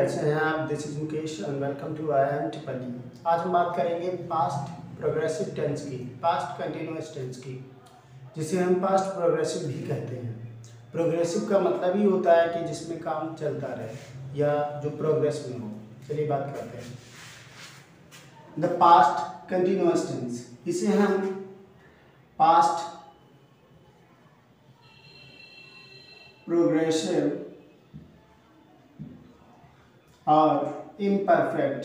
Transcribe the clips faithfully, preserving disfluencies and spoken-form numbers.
कैसे हैं आप? This is Mukesh and welcome to I M टिपली। आज हम बात करेंगे पास्ट प्रोग्रेसिव टेंस की, पास्ट कंटिन्यूअस टेंस की, जिसे हम पास्ट प्रोग्रेसिव भी कहते हैं। प्रोग्रेसिव का मतलब ही होता है कि जिसमें काम चलता रहे या जो प्रोग्रेस में हो। चलिए बात करते हैं। द पास्ट कंटिन्यूअस टेंस, इसे हम पास्ट प्रोग्रेसिव और इम्परफेक्ट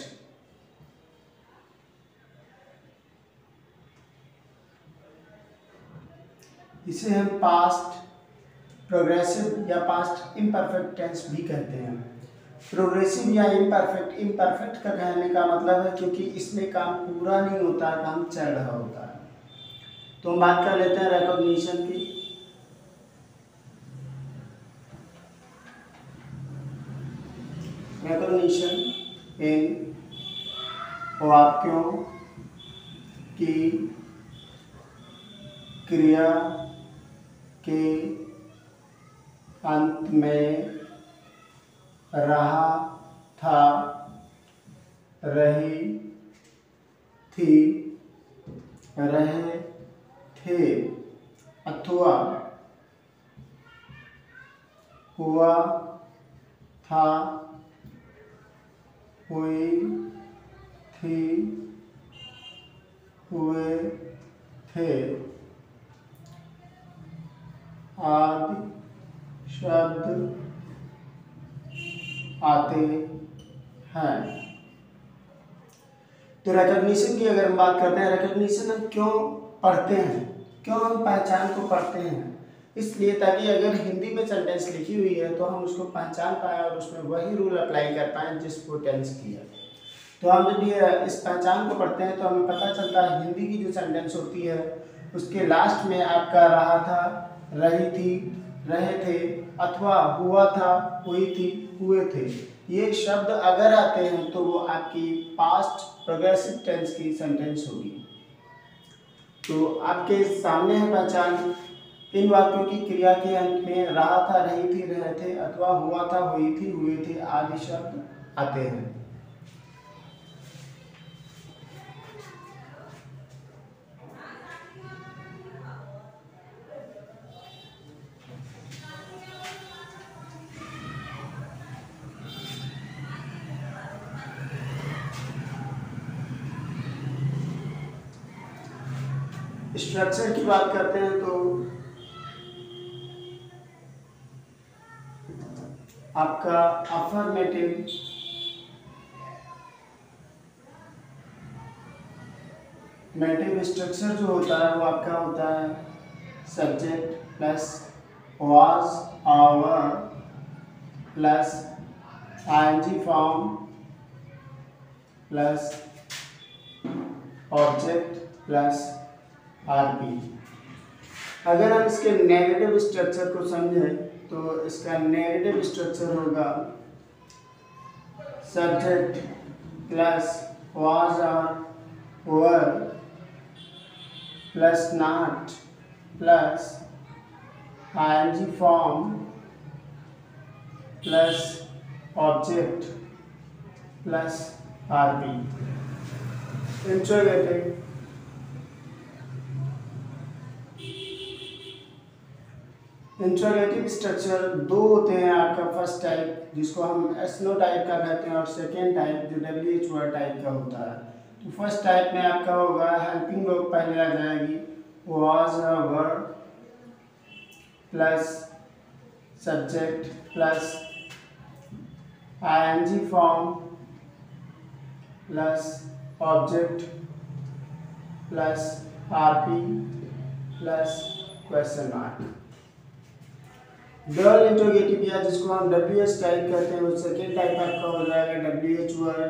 इसे हम पास्ट प्रोग्रेसिव या पास्ट इम्परफेक्ट टेंस भी कहते हैं। प्रोग्रेसिव या इम्परफेक्ट, इम्परफेक्ट का कहने का मतलब है क्योंकि इसमें काम पूरा नहीं होता, काम चल रहा होता है। तो हम बात कर लेते हैं रिकॉग्निशन की। रिकॉग्निशन इन वाक्यों की क्रिया के अंत में रहा था, रही थी, रहे थे अथवा हुआ था, हुई थी, हुए थे आदि शब्द आते हैं। तो रिकॉग्निशन की अगर हम बात करते हैं, रिकॉग्निशन हम क्यों पढ़ते हैं, क्यों हम पहचान को पढ़ते हैं? इसलिए ताकि अगर हिंदी में सेंटेंस लिखी हुई है तो हम उसको पहचान पाएँ और उसमें वही रूल अप्लाई कर पाएँ जिसको टेंस किया। तो हम जब ये इस पहचान को पढ़ते हैं तो हमें पता चलता है हिंदी की जो सेंटेंस होती है उसके लास्ट में आपका रहा था, रही थी, रहे थे अथवा हुआ था, हुई थी, हुए थे, ये शब्द अगर आते हैं तो वो आपकी पास्ट प्रोग्रेसिव टेंस की सेंटेंस होगी। तो आपके सामने है पहचान। इन वाक्यों की क्रिया के अंत में रहा था, रही थी, रहे थे अथवा हुआ था, हुई थी, हुए थे आदि शब्द आते हैं। स्ट्रक्चर की बात करते हैं तो आपका अफर्मेटिव मेटिव स्ट्रक्चर जो होता है वो आपका होता है subject plus was or were plus ING form plus object plus RP. अगर हम इसके नेगेटिव स्ट्रक्चर को समझें तो इसका नेगेटिव स्ट्रक्चर होगा सब्जेक्ट प्लस वाज और were plus not plus ING form plus object plus RP. Interrogative interrogative structure दो होते हैं आपका। फर्स्ट टाइप जिसको हम एसनो टाइप का कहते हैं और सेकेंड टाइप जो डब्ल्यू एच वर्ड टाइप का होता है। तो फर्स्ट टाइप में आपका होगा हेल्पिंग वर्ब पहले आ जाएगी, was verb plus subject plus ING form plus object plus RP plus question mark. Double interrogative या जिसको हम डब्ल्यू एच टाइप कहते हैं वो सेकेंड टाइप आपका हो जाएगा W H word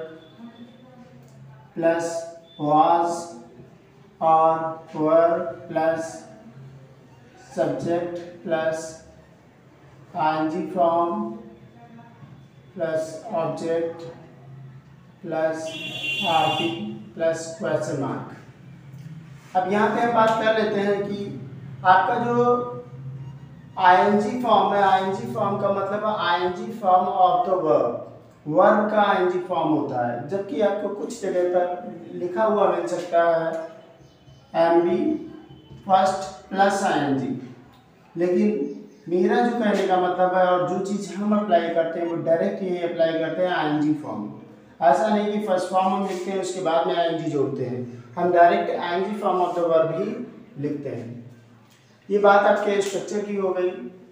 plus was और were plus subject plus ING form plus object plus RP plus question mark. अब यहाँ पे हम बात कर लेते हैं कि आपका जो आईएनजी फॉर्म है, आईएनजी फॉर्म का मतलब है ING form of the verb. Verb का आईएनजी फॉर्म होता है, जबकि आपको कुछ जगह पर लिखा हुआ मिल सकता है M B first plus ING, लेकिन मेरा जो कहने का मतलब है और जो चीज़ हम अप्लाई करते हैं वो डायरेक्ट यही अप्लाई करते हैं आईएनजी फॉर्म। ऐसा नहीं कि फर्स्ट फॉर्म हम लिखते हैं उसके बाद में आईएनजी जोड़ते हैं, हम direct ING form of the verb ही लिखते हैं। ये बात आपके स्ट्रक्चर की हो गई।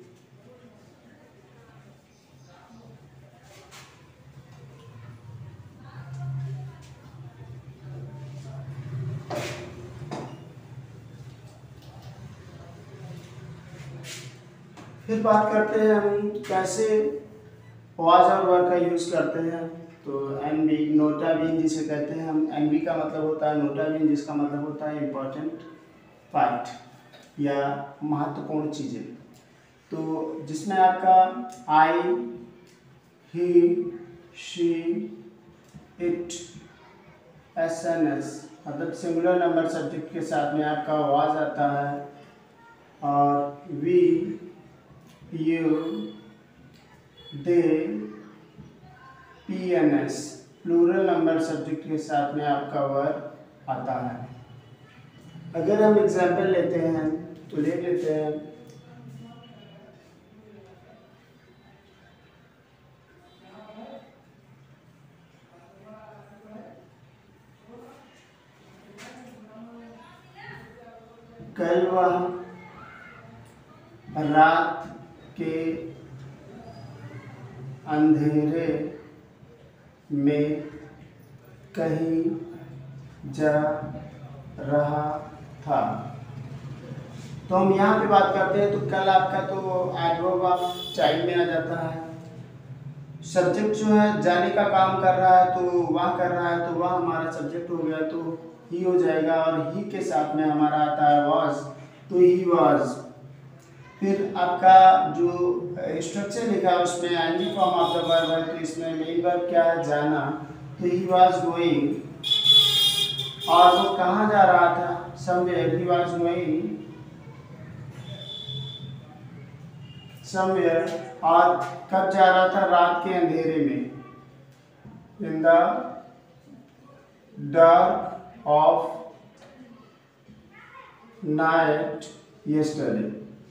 फिर बात करते हैं हम कैसे वाज और वर का यूज़ करते हैं। तो एन बी नोटा बीन जिसे कहते हैं हम, एन बी का मतलब होता है नोटा बीन, जिसका मतलब होता है इम्पोर्टेंट फैक्ट या महत्वपूर्ण चीज़ें। तो जिसमें आपका I, he, she, it, S N S मतलब सिंगुलर नंबर सब्जेक्ट के साथ में आपका वाज आता है, और we, you, they, P N S plural number subject के साथ में आपका वर्ब आता है। अगर हम एग्जाम्पल लेते हैं तो ले लेते हैं कल वह रात के अंधेरे में कहीं जा रहा था। तो हम यहाँ पे बात करते हैं तो कल आपका तो एडवर्ब ऑफ टाइम में आ जाता है। सब्जेक्ट जो है जाने का काम कर रहा है तो वह कर रहा है, तो वह हमारा सब्जेक्ट हो गया, तो ही हो जाएगा, और ही के साथ में हमारा आता है वाज, तो ही वाज। फिर आपका जो स्ट्रक्चर लिखा है उसमें ING form of the verb है, तो इसमें मेन वर्ब क्या है, जाना, तो ही वाज गोइंग, और वो कहाँ जा रहा था, somewhere, he was going somewhere, और कब जा रहा था, रात के अंधेरे में, in the dark of night yesterday.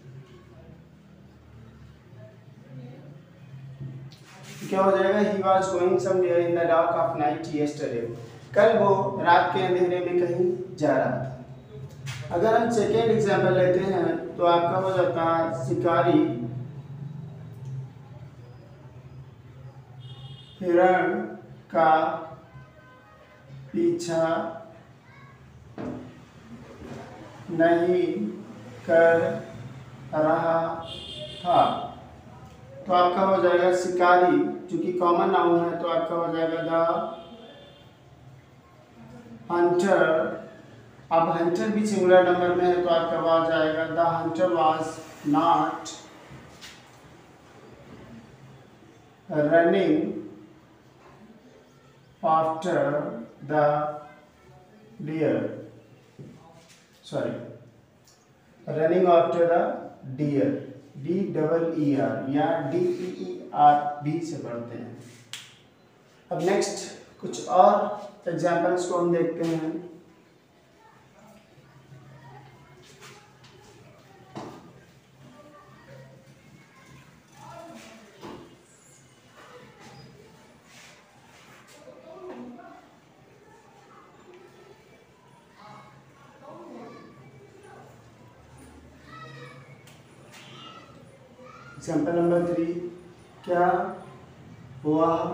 क्या हो जाएगा, he was going somewhere in the dark of night yesterday, कल वो रात के अंधेरे में कहीं जा रहा था। अगर हम सेकेंड एग्जाम्पल लेते हैं तो आपका हो जाता है शिकारी हिरण का पीछा नहीं कर रहा था, तो आपका हो जाएगा शिकारी, क्योंकि कॉमन नाउन है तो आपका हो जाएगा द हंटर। अब हंटर भी सिंगुलर नंबर में है तो आपका आ जाएगा the hunter was not running after the deer, sorry running after the deer, D double E R या डी ई ई आर बी से पढ़ते हैं। अब नेक्स्ट कुछ और एग्जाम्पल्स को हम देखते हैं। एग्जाम्पल नंबर थ्री, क्या वह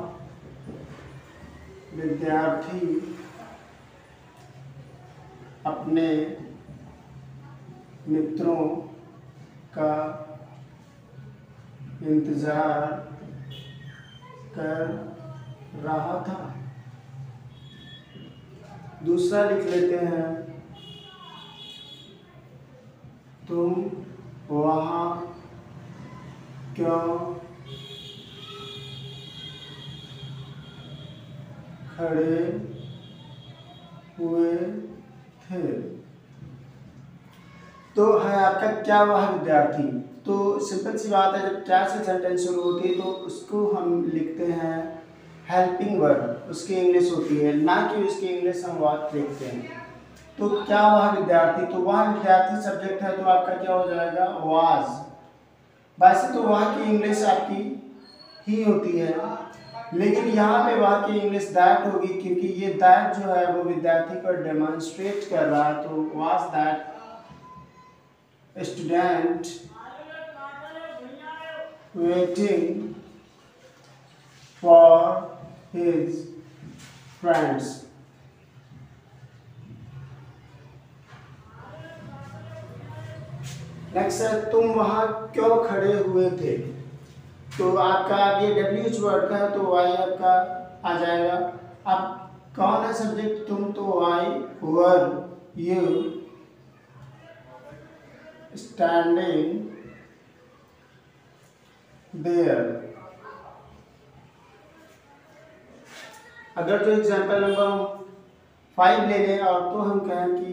विद्यार्थी अपने मित्रों का इंतजार कर रहा था। दूसरा लिख लेते हैं, तुम वहाँ क्यों खड़े हुए थे। तो है आपका क्या वह विद्यार्थी, तो सिंपल सी बात है, जब क्या से सेंटेंस शुरू होती है तो उसको हम लिखते हैं हेल्पिंग वर्ब उसकी इंग्लिश होती है, ना कि उसकी इंग्लिश हम वाज देखते हैं। तो क्या वह विद्यार्थी, तो वह विद्यार्थी सब्जेक्ट है, तो आपका क्या हो जाएगा वाज। वैसे तो वह की इंग्लिश आपकी ही होती है, लेकिन यहाँ पे वह की इंग्लिश दैट होगी, क्योंकि ये दैट जो है वो विद्यार्थी को डेमोन्स्ट्रेट कर रहा है। तो was that student waiting for his friends. Next है तुम वहां क्यों खड़े हुए थे। तो आपका अब ये डब्ल्यू एच वर्ड का है, तो वाई आपका आ जाएगा। अब कौन है सब्जेक्ट, तुम, तो why were you standing there. अगर जो एग्जाम्पल नंबर फाइव ले लें और तो हम कहें कि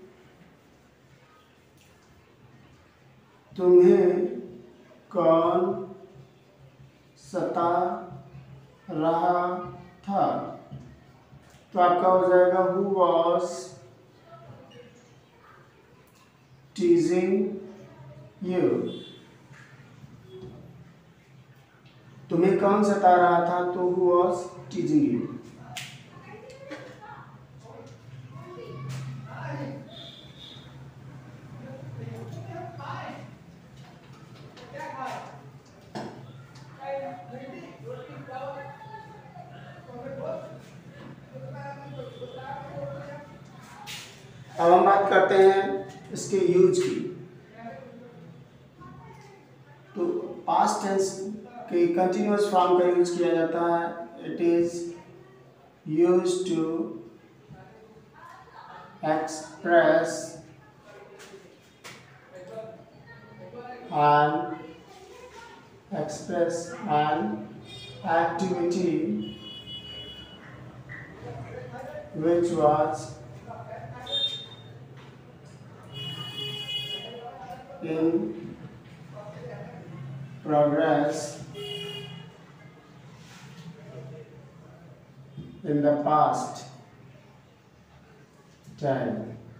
तुम्हें कौन सता रहा था, तो आपका हो जाएगा हु वॉज टीजिंग यू। तुम्हें कौन सता रहा था, तो हु वॉज टीजिंग यू। अब हम बात करते हैं इसके यूज की। तो पास्ट टेंस के कंटिन्यूअस फॉर्म का यूज किया जाता है। It is used to express an express an activity which was in progress in the past time।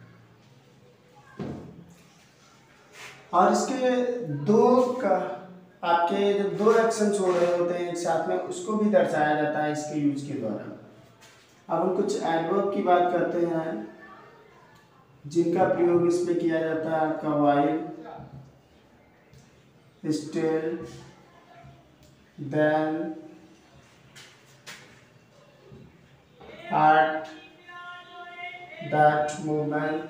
और इसके दो का आपके जब दो एक्शंस हो रहे होते हैं एक साथ में, उसको भी दर्शाया जाता है इसके यूज के द्वारा। अब हम कुछ एडवर्ब की बात करते हैं जिनका प्रयोग इसमें किया जाता है। आपका while, still, then, at that moment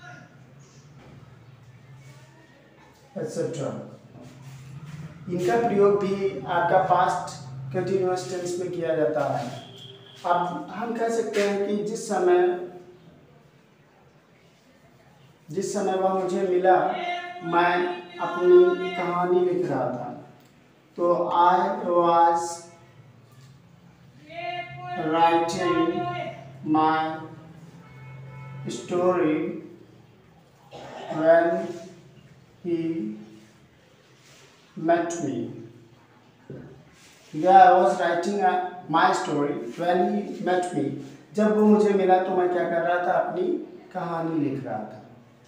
etcetera. इनका प्रयोग भी आपका पास्ट कंटिन्यूअस टेंस में किया जाता है। अब हम कह सकते हैं कि जिस समय जिस समय वह मुझे मिला, मैं अपनी कहानी लिख रहा था। तो I was writing my story when he met me। Yeah, I was writing a, my story when he met me। जब वो मुझे मिला तो मैं क्या कर रहा था, अपनी कहानी लिख रहा था।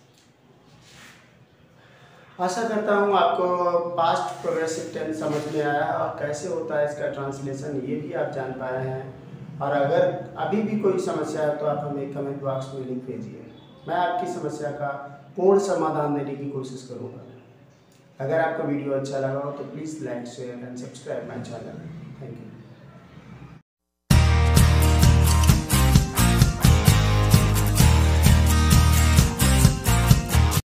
आशा करता हूँ आपको पास्ट प्रोग्रेसिव टेंस समझ में आया और कैसे होता है इसका ट्रांसलेशन ये भी आप जान पाए हैं। और अगर अभी भी कोई समस्या है तो आप हमें कमेंट बॉक्स में लिख भेजिए, मैं आपकी समस्या का पूर्ण समाधान देने की कोशिश करूँगा। अगर आपको वीडियो अच्छा लगा हो तो please like share and subscribe my channel. Thank you.